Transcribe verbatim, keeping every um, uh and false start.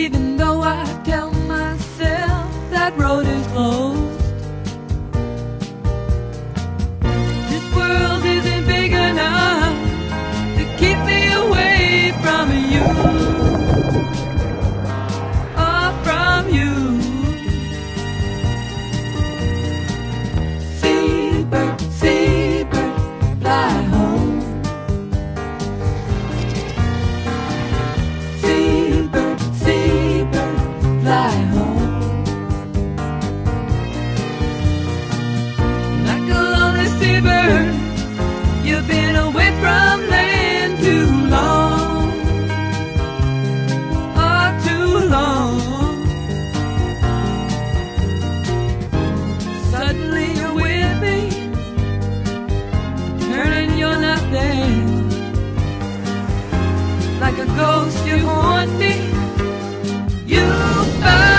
even though I tell myself that road is closed. This world isn't big enough to keep me away from you, or from you. Seabird, seabird, fly home. Seabird, seabird, fly home. Like a lonely seabird, you've been away from land too long, oh, too long. Suddenly you're with me, turning you're not there. Like a ghost you haunt me, you found